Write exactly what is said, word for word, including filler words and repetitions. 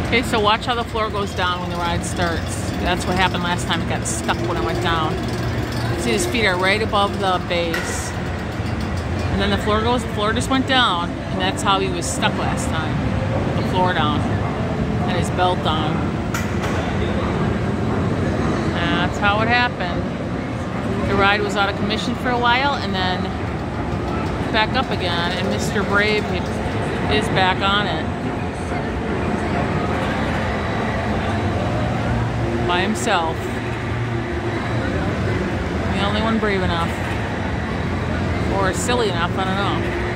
Okay, so watch how the floor goes down when the ride starts. That's what happened last time. It got stuck when it went down. See, his feet are right above the base. And then the floor goes, the floor just went down. And that's how he was stuck last time. The floor down. And his belt on. That's how it happened. The ride was out of commission for a while and then back up again. And Mister Brave is back on it. By himself. The only one brave enough. Or silly enough, I don't know.